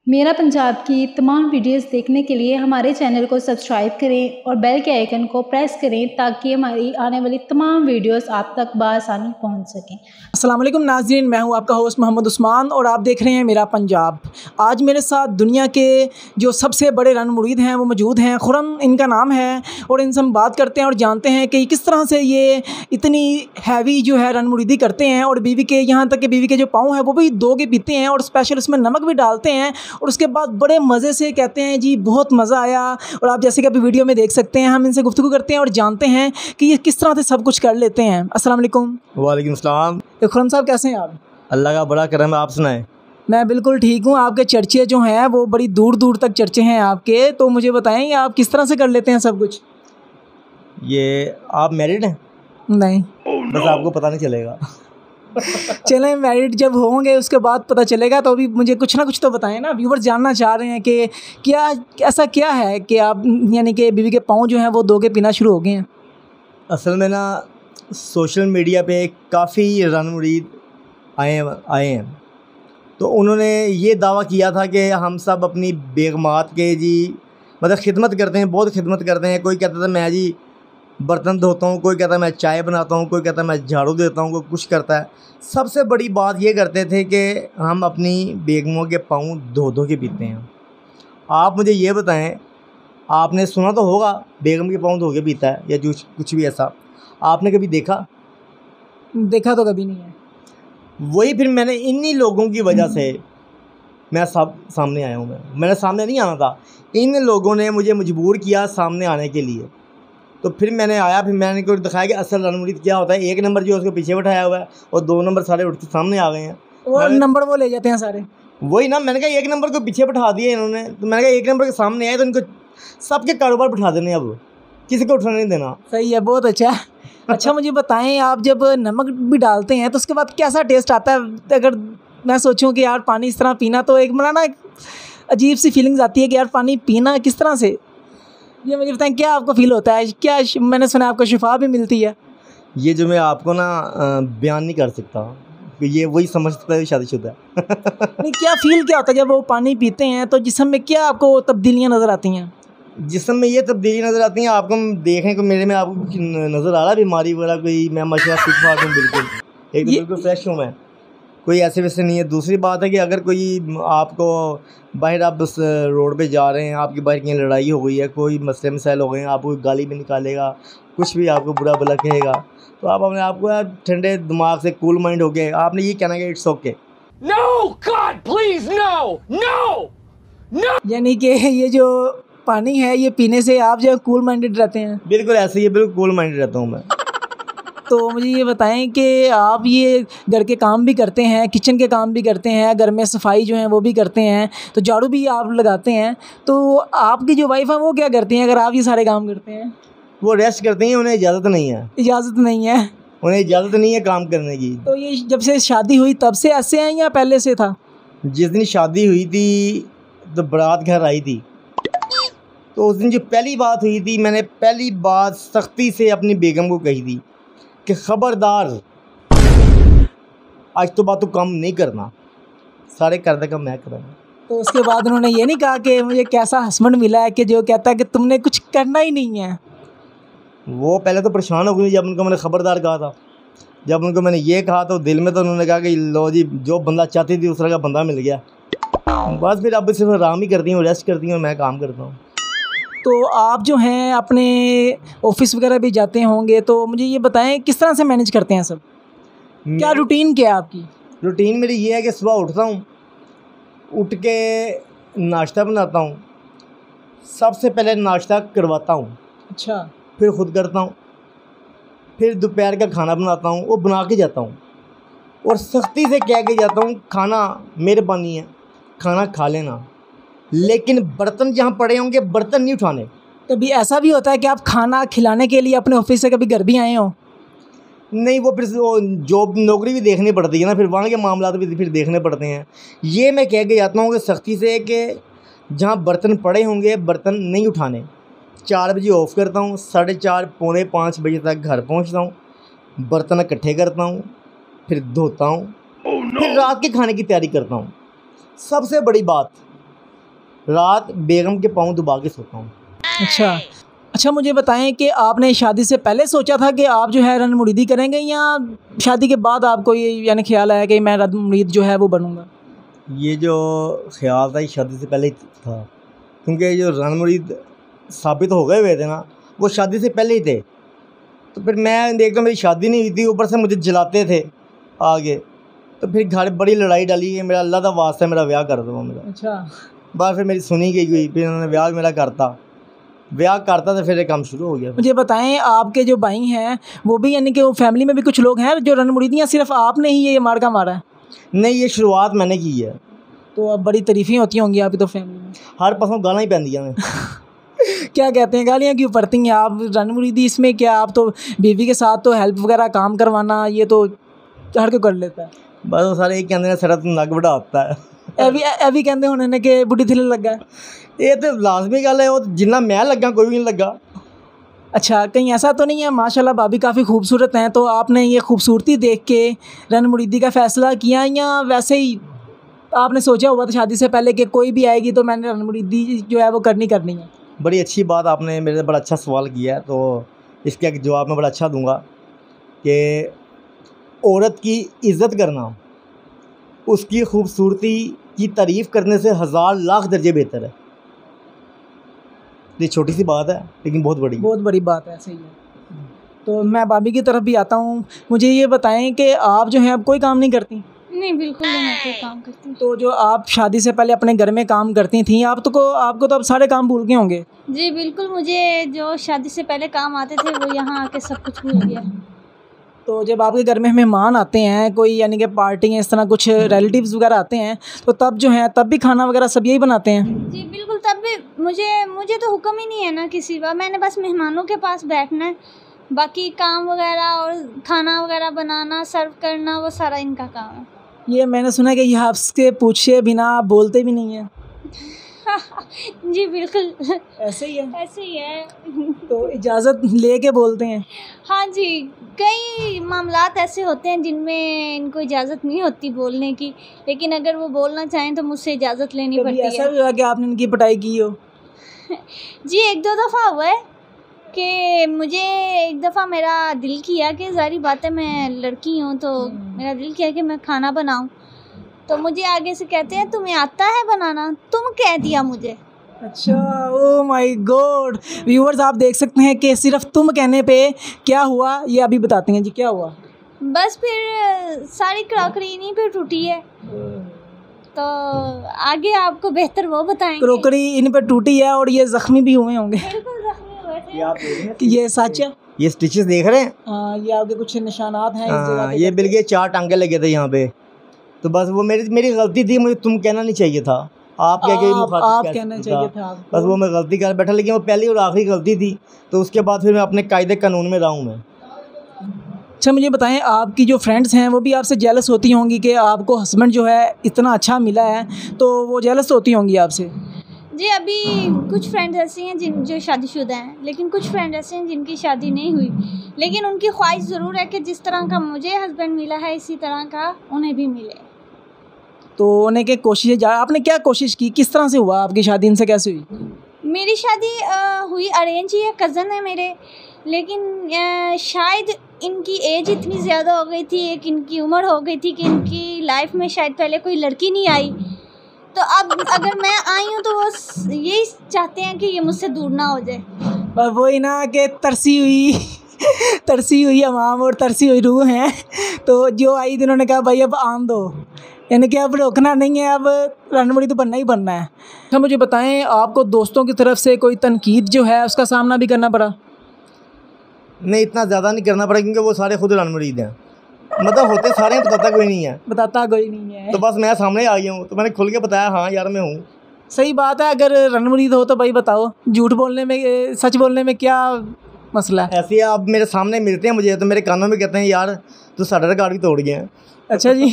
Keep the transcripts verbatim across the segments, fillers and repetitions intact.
मेरा पंजाब की तमाम वीडियोस देखने के लिए हमारे चैनल को सब्सक्राइब करें और बेल के आइकन को प्रेस करें ताकि हमारी आने वाली तमाम वीडियोस आप तक बआसानी पहुंच सकें। अस्सलाम वालेकुम नाज़रीन, मैं हूं आपका होस्ट मोहम्मद उस्मान और आप देख रहे हैं मेरा पंजाब। आज मेरे साथ दुनिया के जो सबसे बड़े रन मुरीद हैं वो मौजूद हैं। खुरम इनका नाम है और इनसे हम बात करते हैं और जानते हैं कि किस तरह से ये इतनी हैवी जो है रन मुरीदी करते हैं और बीवी के यहाँ तक कि बीवी के जो पाँव हैं वो भी दो के पीते हैं और स्पेशल उसमें नमक भी डालते हैं और उसके बाद बड़े मज़े से कहते हैं जी बहुत मज़ा आया। और आप जैसे कि अभी वीडियो में देख सकते हैं हम इनसे गुफ्तगू करते हैं और जानते हैं कि ये किस तरह से सब कुछ कर लेते हैं। अस्सलाम वालेकुम। वालेकुम सलाम। खुरम साहब कैसे हैं आप? अल्लाह का बड़ा करम है, आप सुनाएं। मैं बिल्कुल ठीक हूँ। आपके चर्चे जो हैं वो बड़ी दूर दूर तक चर्चे हैं आपके, तो मुझे बताएं आप किस तरह से कर लेते हैं सब कुछ? ये आप मैरिड हैं? नहीं। बस आपको पता नहीं चलेगा। चलें, मैरिड जब होंगे उसके बाद पता चलेगा। तो अभी मुझे कुछ ना कुछ तो बताएं ना, व्यूवर जानना चाह रहे हैं कि क्या ऐसा क्या है कि आप यानी कि बीवी के पाँव जो हैं वो दो के पीना शुरू हो गए हैं? असल में ना सोशल मीडिया पे काफ़ी रन मुरीद आए आए हैं, तो उन्होंने ये दावा किया था कि हम सब अपनी बेगमात के जी मतलब खिदमत करते हैं, बहुत खिदमत करते हैं। कोई कहता था मैं जी बर्तन धोता हूँ, कोई कहता है मैं चाय बनाता हूँ, कोई कहता है मैं झाड़ू देता हूँ, कोई कुछ करता है। सबसे बड़ी बात ये करते थे कि हम अपनी बेगमों के पाँव धो धो के पीते हैं। आप मुझे ये बताएं, आपने सुना तो होगा बेगम के पाँव धो के पीता है या जो कुछ भी ऐसा, आपने कभी देखा? देखा तो कभी नहीं है। वही फिर मैंने इन्हीं लोगों की वजह से मैं सब सामने आया हूँ। मैं मैंने सामने नहीं आना था, इन लोगों ने मुझे मजबूर किया सामने आने के लिए। तो फिर मैंने आया, फिर मैंने को दिखाया कि असल रन मुरीद क्या होता है। एक नंबर जो उसको पीछे बैठाया हुआ है और दो नंबर सारे उठ के सामने आ गए हैं। और नंबर वो ले जाते हैं सारे। वही ना, मैंने कहा एक नंबर को पीछे बैठा दिए इन्होंने, तो मैंने कहा एक नंबर के सामने आए तो इनको सबके कारोबार बैठा देने, अब किसी को उठने नहीं देना। सही है, बहुत अच्छा। अच्छा मुझे बताएं, आप जब नमक भी डालते हैं तो उसके बाद कैसा टेस्ट आता है? अगर मैं सोचूं कि यार पानी इस तरह पीना, तो एक ना एक अजीब सी फीलिंग्स आती है कि यार पानी पीना किस तरह से, ये मुझे बताएं क्या आपको फील होता है? क्या मैंने सुना आपको शिफा भी मिलती है? ये जो मैं आपको ना बयान नहीं कर सकता, ये वही समझ सकता है शादीशुदा है। नहीं, क्या फील क्या होता है जब वो पानी पीते हैं तो जिस्म में क्या आपको तब्दीलियाँ नज़र आती हैं? जिस्म में ये तब्दीली नज़र आती हैं, आपको देखें को मेरे में आपको नज़र आ रहा है बीमारी वगैरह कोई? मैं मशवरा सीख पा हूँ बिल्कुल, एक बिल्कुल फ्रेश हूँ मैं, कोई ऐसे वैसे नहीं है। दूसरी बात है कि अगर कोई आपको बाहर, आप बस रोड पे जा रहे हैं, आपकी बाहर कहीं लड़ाई हो गई है, कोई मसले मसाइल हो गए हैं, आपको गाली भी निकालेगा, कुछ भी आपको बुरा भला कहेगा, तो आप अपने आप को ठंडे दिमाग से कूल माइंड हो गए आपने ये कहना कि it's okay. No god please no no no. यानी कि ये जो पानी है ये पीने से आप जो कूल माइंडेड रहते हैं? बिल्कुल ऐसे ही, बिल्कुल कूल माइंडेड रहता हूँ मैं। तो मुझे ये बताएं कि आप ये घर के काम भी करते हैं, किचन के काम भी करते हैं, घर में सफाई जो है वो भी करते हैं, तो झाड़ू भी आप लगाते हैं, तो आपकी जो वाइफ है वो क्या करती हैं अगर आप ये सारे काम करते हैं? वो रेस्ट करती हैं, उन्हें इजाज़त नहीं है। इजाज़त नहीं है? उन्हें इजाज़त नहीं है काम करने की। तो ये जब से शादी हुई तब से ऐसे हैं या पहले से था? जिस दिन शादी हुई थी तो बारात घर आई थी, तो उस दिन जो पहली बात हुई थी, मैंने पहली बात सख्ती से अपनी बेगम को कही थी कि ख़बरदार आज तो बात तो कम नहीं करना, सारे कर दे कम मैं करूँगा। तो उसके बाद उन्होंने ये नहीं कहा कि मुझे कैसा हस्बैंड मिला है कि जो कहता है कि तुमने कुछ करना ही नहीं है? वो पहले तो परेशान हो गई जब उनको मैंने ख़बरदार कहा था। जब उनको मैंने ये कहा तो दिल में तो उन्होंने कहा कि लो जी, जो बंदा चाहती थी उस तरह का बंदा मिल गया। बस फिर अब सिर्फ आराम ही करती हूँ, रेस्ट करती हूँ और मैं काम करता हूँ। तो आप जो हैं अपने ऑफिस वगैरह भी जाते होंगे, तो मुझे ये बताएं किस तरह से मैनेज करते हैं सब? क्या रूटीन क्या है आपकी? रूटीन मेरी ये है कि सुबह उठता हूँ, उठ के नाश्ता बनाता हूँ, सबसे पहले नाश्ता करवाता हूँ। अच्छा। फिर ख़ुद करता हूँ, फिर दोपहर का खाना बनाता हूँ, वो बना के जाता हूँ और सख्ती से कह के जाता हूँ खाना मेहरबानी है, खाना खा लेना, लेकिन बर्तन जहाँ पड़े होंगे बर्तन नहीं उठाने। कभी ऐसा भी होता है कि आप खाना खिलाने के लिए अपने ऑफिस से कभी घर भी आए हो? नहीं, वो फिर वो जॉब नौकरी भी देखनी पड़ती है ना, फिर वहाँ के मामला भी फिर देखने पड़ते हैं। ये मैं कह के जाता हूँ कि सख्ती से कि जहाँ बर्तन पड़े होंगे बर्तन नहीं उठाने। चार बजे ऑफ़ करता हूँ, साढ़े चार पौने पाँच बजे तक घर पहुँचता हूँ, बर्तन इकट्ठे करता हूँ, फिर धोता हूँ, oh, no. फिर रात के खाने की तैयारी करता हूँ। सबसे बड़ी बात रात बेगम के पाँव दबा के सोता हूँ। अच्छा अच्छा, मुझे बताएं कि आपने शादी से पहले सोचा था कि आप जो है रन मुरीदी करेंगे, या शादी के बाद आपको ये यानी ख्याल आया कि मैं रन मुरीद जो है वो बनूँगा? ये जो ख्याल था ये शादी से पहले ही था, क्योंकि जो रन मुरीद साबित हो गए हुए थे ना वो शादी से पहले ही थे। तो फिर मैं देखता मेरी शादी नहीं हुई थी, ऊपर से मुझे जलाते थे आगे, तो फिर घर बड़ी लड़ाई डाली कि मेरा अल्लाह का वास्ता है मेरा ब्याह कर दो मेरा। अच्छा, बात फिर मेरी सुनी गई हुई, फिर उन्होंने ब्याह मेरा करता ब्याह करता तो फिर ये काम शुरू हो गया। मुझे बताएं आपके जो भाई हैं वो भी यानी कि वो फैमिली में भी कुछ लोग हैं जो रन मुरीदी, या सिर्फ आपने ही ये मार्का मारा है? नहीं, ये शुरुआत मैंने की है। तो अब बड़ी तारीफ़ें होती होंगी आपकी तो फैमिली में? हर पासों गाना ही पैंदियाँ में। क्या कहते हैं, गालियाँ क्यों पड़ती हैं? आप रन मुरीदी इसमें क्या, आप तो बीवी के साथ तो हेल्प वगैरह काम करवाना ये तो हर कोई कर लेता है। बस वो सारे एक कहते हैं सड़ा तो नग बढ़ाता है, एवी एवी कहते होने ने कि बुढ़ी थले लगा है। ये तो लाजमी गल है, वो जिन्ना मैं लगा कोई भी नहीं लगा। अच्छा, कहीं ऐसा तो नहीं है, माशाल्लाह भाभी काफ़ी खूबसूरत हैं, तो आपने ये खूबसूरती देख के रन मुरीदी का फ़ैसला किया, या वैसे ही आपने सोचा हुआ था शादी से पहले कि कोई भी आएगी तो मैंने रन मुरीदी जो है वो करनी करनी है? बड़ी अच्छी बात आपने मेरे से बड़ा अच्छा सवाल किया है, तो इसका जवाब मैं बड़ा अच्छा दूंगा कि औरत की इज़्ज़त करना उसकी खूबसूरती की तारीफ़ करने से हज़ार लाख दर्जे बेहतर है। ये छोटी सी बात है लेकिन बहुत बड़ी बहुत बड़ी बात है, सही है। तो मैं भाभी की तरफ भी आता हूँ, मुझे ये बताएं कि आप जो हैं अब कोई काम नहीं करती? नहीं, बिल्कुल नहीं, मैं कोई काम करती हूँ। तो जो आप शादी से पहले अपने घर में काम करती थी, आप तो को आपको तो अब सारे काम भूल गए होंगे? जी बिल्कुल, मुझे जो शादी से पहले काम आते थे वो यहाँ आके सब कुछ भूल गया। तो जब आपके घर में मेहमान आते हैं, कोई यानी कि पार्टी है इस तरह कुछ रिलेटिव्स वगैरह आते हैं, तो तब जो है तब भी खाना वगैरह सब यही बनाते हैं? जी बिल्कुल, तब भी मुझे मुझे तो हुक्म ही नहीं है ना किसी का, मैंने बस मेहमानों के पास बैठना है, बाकी काम वगैरह और खाना वगैरह बनाना सर्व करना वो सारा इनका काम है। ये मैंने सुना है कि ये आपसे पूछे बिना आप बोलते भी नहीं हैं? जी बिल्कुल, ऐसे ही है? ऐसे ही है। तो इजाज़त ले के बोलते हैं? हाँ जी, कई मामलात ऐसे होते हैं जिनमें इनको इजाज़त नहीं होती बोलने की, लेकिन अगर वो बोलना चाहें तो मुझसे इजाज़त लेनी पड़ती है। ऐसा भी हुआ कि आपने इनकी पिटाई की हो? जी एक दो दफ़ा हुआ है कि मुझे एक दफ़ा मेरा दिल किया कि ज़ाहिर बात है मैं लड़की हूँ, तो मेरा दिल किया कि मैं खाना बनाऊँ, तो मुझे आगे से कहते हैं तुम्हें आता है बनाना, तुम कह दिया मुझे। अच्छा, ओ माय गॉड, व्यूअर्स आप देख सकते हैं कि सिर्फ तुम कहने पे क्या हुआ ये अभी बताती हैं जी, क्या हुआ? बस फिर सारी क्रॉकरी इन्हीं पे टूटी है, तो आगे आपको बेहतर वो बताएंगे। क्रॉकरी इन पे टूटी है और ये ज़ख्मी भी हुए होंगे? बिल्कुल ज़ख्मी हुए थे। ये आप देख रहे हैं? ये सच है? ये स्टिचेस देख रहे हैं? हाँ, ये आपके कुछ निशानात हैं इस हाँ, जगह पे? ये बिल्कुल चार टांगे लगे थे यहाँ पे, तो बस वो मेरी मेरी गलती थी, मुझे तुम कहना नहीं चाहिए था, आप क्या के आप, आप कहना चाहिए था आपको। बस वो मैं गलती कर बैठा, लेकिन वो पहली और आखिरी गलती थी, तो उसके बाद फिर मैं अपने कायदे कानून में रहा हूँ मैं। अच्छा, मुझे बताएं आपकी जो फ्रेंड्स हैं वो भी आपसे जेलस होती होंगी कि आपको हस्बैंड जो है इतना अच्छा मिला है, तो वो जेलस होती होंगी आपसे? जी अभी कुछ फ्रेंड्स ऐसी हैं जिन जो शादीशुदा हैं, लेकिन कुछ फ्रेंड ऐसे हैं जिनकी शादी नहीं हुई, लेकिन उनकी ख्वाहिश ज़रूर है कि जिस तरह का मुझे हस्बैंड मिला है इसी तरह का उन्हें भी मिले। तो उन्हें के कोशिश जा आपने क्या कोशिश की, किस तरह से हुआ आपकी शादी, इनसे कैसे हुई? मेरी शादी आ, हुई अरेंज ही है, कज़न है मेरे, लेकिन आ, शायद इनकी एज इतनी ज़्यादा हो गई थी, एक इनकी उम्र हो गई थी कि इनकी लाइफ में शायद पहले कोई लड़की नहीं आई, तो अब अगर मैं आई हूँ तो वो यही चाहते हैं कि ये मुझसे दूर ना हो जाए। पर वही ना कि तरसी हुई तरसी हुई अवाम और तरसी हुई रूह हैं, तो जो आई जिन्होंने कहा भाई अब आम दो, यानी कि अब रोकना नहीं है, अब रणमुड़ी तो बनना ही बनना है। अच्छा, मुझे बताएं आपको दोस्तों की तरफ से कोई तनकीद जो है उसका सामना भी करना पड़ा? नहीं, इतना ज़्यादा नहीं करना पड़ा, क्योंकि वो सारे खुद रनमुरीद हैं, मतलब होते सारे हैं, बताता कोई नहीं है। बताता कोई नहीं है, तो बस मैं सामने आ गया हूँ, तो मैंने खुल के बताया हाँ यार मैं हूँ। सही बात है, अगर रणमुरीद हो तो भाई बताओ, झूठ बोलने में सच बोलने में क्या मसला है? ऐसे ही आप मेरे सामने मिलते हैं मुझे, तो मेरे कानों में कहते हैं यार तो साढ़े रिकॉर्ड भी तोड़ गए हैं। अच्छा जी।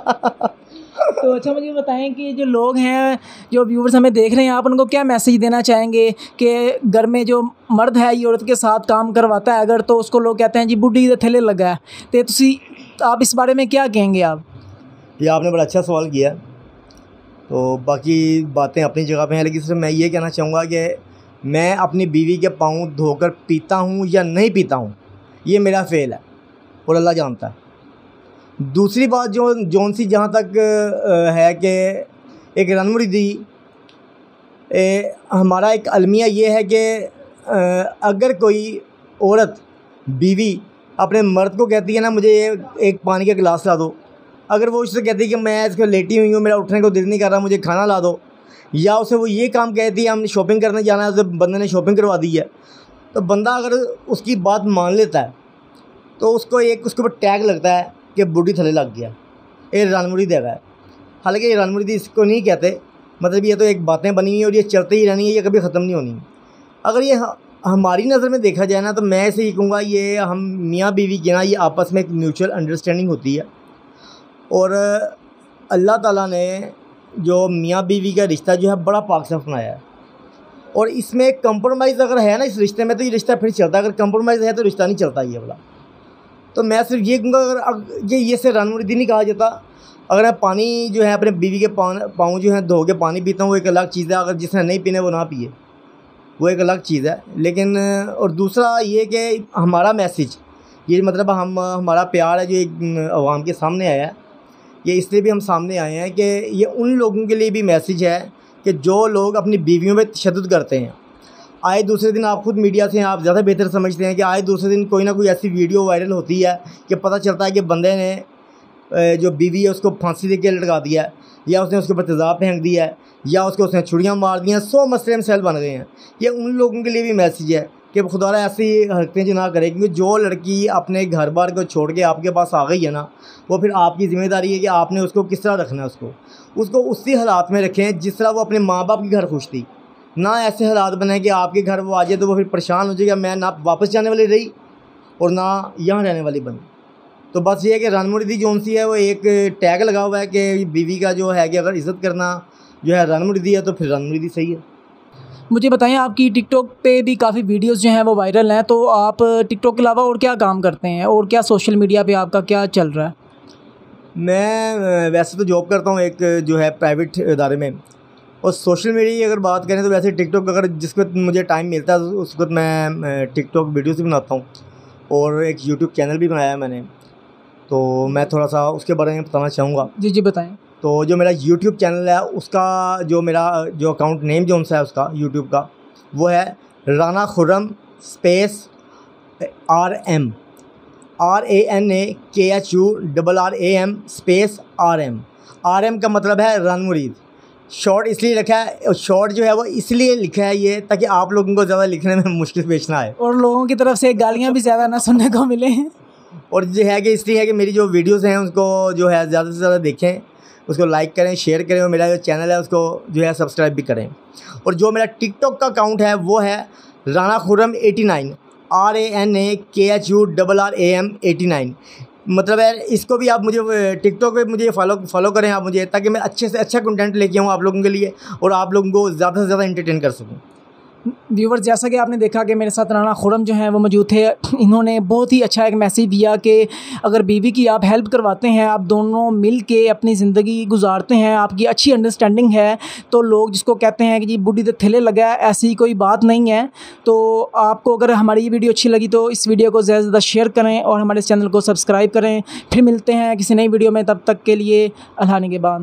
तो अच्छा, मुझे बताएं कि जो लोग हैं, जो व्यूवर्स हमें देख रहे हैं, आप उनको क्या मैसेज देना चाहेंगे कि घर में जो मर्द है ये औरत के साथ काम करवाता है अगर, तो उसको लोग कहते हैं जी बुढ़ी दे थैले लगा है, तो तुसी आप इस बारे में क्या कहेंगे? आप ये आपने बड़ा अच्छा सवाल किया। तो बाकी बातें अपनी जगह पे हैं, लेकिन सिर्फ मैं ये कहना चाहूँगा कि मैं अपनी बीवी के पाँव धोकर पीता हूँ या नहीं पीता हूँ, ये मेरा फ़ेल है और अल्लाह जानता है। दूसरी बात जो जौन सी जहाँ तक है कि एक रन मुरीदी, हमारा एक अलमिया ये है कि अगर कोई औरत बीवी अपने मर्द को कहती है ना मुझे एक पानी का गिलास ला दो, अगर वो उससे कहती है कि मैं इसको लेटी हुई हूँ, मेरा उठने को दिल नहीं कर रहा, मुझे खाना ला दो, या उसे वो ये काम कहती है हमने शॉपिंग करने जाना है, उसे बंदे ने शॉपिंग करवा दी है, तो बंदा अगर उसकी बात मान लेता है तो उसको एक उसके ऊपर टैग लगता है कि बूढ़ी थले लग गया, ये रन मुरीद है। हालांकि ये रन मुरीदी इसको नहीं कहते, मतलब ये तो एक बातें बनी हुई है और ये चलते ही रहनी है, ये कभी ख़त्म नहीं होनी। अगर ये हमारी नज़र में देखा जाए ना तो मैं ऐसे ही कहूँगा ये हम मियाँ बीवी के ना ये आपस में एक म्यूचुअल अंडरस्टैंडिंग होती है, और अल्लाह ताला ने जो मियाँ बीवी का रिश्ता जो है बड़ा पाक साफ़ बनाया है, और इसमें कंप्रोमाइज़ अगर है ना इस रिश्ते में तो ये रिश्ता फिर चलता है, अगर कंप्रोमाइज़ है तो रिश्ता नहीं चलता ये वाला। तो मैं सिर्फ ये कहूँगा अगर ये ये से रन मुरीदी नहीं कहा जाता। अगर मैं पानी जो है अपने बीवी के पाँव जो है धो के पानी पीता हूँ वो एक अलग चीज़ है, अगर जिसने नहीं पीने वो ना पिए, वो एक अलग चीज़ है। लेकिन और दूसरा ये कि हमारा मैसेज ये मतलब हम हमारा प्यार है जो एक अवाम के सामने आया है, ये इसलिए भी हम सामने आए हैं कि ये उन लोगों के लिए भी मैसेज है कि जो लोग अपनी बीवियों में तशद्दुद करते हैं। आए दूसरे दिन आप खुद मीडिया से आप ज़्यादा बेहतर समझते हैं कि आए दूसरे दिन कोई ना कोई ऐसी वीडियो वायरल होती है कि पता चलता है कि बंदे ने जो बीवी है उसको फांसी दे के लटका दिया है, या उसने उसके ऊपर तेज़ाब फेंक दिया है, या उसको उसने छुरियाँ मार दी हैं, सौ मसले मसाइल बन गए हैं। ये उन लोगों के लिए भी मैसेज है कि खुदा ऐसी हरकतें जो ना करे, क्योंकि जो लड़की अपने घर बार को छोड़ के आपके पास आ गई है ना, वो फिर आपकी ज़िम्मेदारी है कि आपने उसको किस तरह रखना है, उसको उसको उसी हालात में रखें जिस तरह वो अपने माँ बाप के घर खुश थी। ना ऐसे हालात बने कि आपके घर वो आ जाए तो वो फिर परेशान हो जाएगा, मैं ना वापस जाने वाली रही और ना यहाँ रहने वाली बनी। तो बस ये है कि रन मुरीदी जौन सी है वो एक टैग लगा हुआ है कि बीवी का जो है कि अगर इज़्ज़त करना जो है रन मुरीदी है तो फिर रन मुरीदी सही है। मुझे बताएं, आपकी टिकटॉक पे भी काफ़ी वीडियोस जो हैं वो वायरल हैं, तो आप टिकटॉक के अलावा और क्या काम करते हैं और क्या सोशल मीडिया पे आपका क्या चल रहा है? मैं वैसे तो जॉब करता हूँ एक जो है प्राइवेट इदारे में, और सोशल मीडिया की अगर बात करें तो वैसे टिकटॉक अगर जिस वक्त मुझे टाइम मिलता है तो उस वक्त मैं टिकटॉक वीडियोस भी बनाता हूँ, और एक यूट्यूब चैनल भी बनाया है मैंने, तो मैं थोड़ा सा उसके बारे में बताना चाहूँगा। जी जी बताएं। तो जो मेरा यूट्यूब चैनल है उसका जो मेरा जो अकाउंट नेम जो सा है उसका यूट्यूब का वो है Rana Khurram space R M, R A N A K H U double R A M space R M. R M का मतलब है रन मुरीद, शॉर्ट इसलिए रखा है, और शॉर्ट जो है वो इसलिए लिखा है ये ताकि आप लोगों को ज़्यादा लिखने में मुश्किल पेश ना आए और लोगों की तरफ से गालियाँ भी ज़्यादा ना सुनने को मिले। और जो है कि इसलिए है कि मेरी जो वीडियोज़ हैं उसको जो है ज़्यादा से ज़्यादा देखें, उसको लाइक करें, शेयर करें, और मेरा जो चैनल है उसको जो है सब्सक्राइब भी करें। और जो मेरा टिकटॉक का अकाउंट है वो है Rana Khurram eighty nine, R A N A K H U double R A M eighty nine. मतलब है इसको भी आप मुझे टिकटॉक पे मुझे फॉलो फॉलो करें आप मुझे, ताकि मैं अच्छे से अच्छा कंटेंट लेके आऊँ आप लोगों के लिए और आप लोगों को ज़्यादा से ज़्यादा एंटरटेन कर सकूँ। व्यूवर्स, जैसा कि आपने देखा कि मेरे साथ राना खुर्रम जो हैं वो मौजूद थे, इन्होंने बहुत ही अच्छा एक मैसेज दिया कि अगर बीवी की आप हेल्प करवाते हैं, आप दोनों मिल के अपनी ज़िंदगी गुजारते हैं, आपकी अच्छी अंडरस्टैंडिंग है, तो लोग जिसको कहते हैं कि जी बुढ़ी तो थैले लगा है, ऐसी कोई बात नहीं है। तो आपको अगर हमारी ये वीडियो अच्छी लगी तो इस वीडियो को ज़्यादा से ज़्यादा शेयर करें और हमारे चैनल को सब्सक्राइब करें। फिर मिलते हैं किसी नई वीडियो में, तब तक के लिए अल्लाह निगहबान।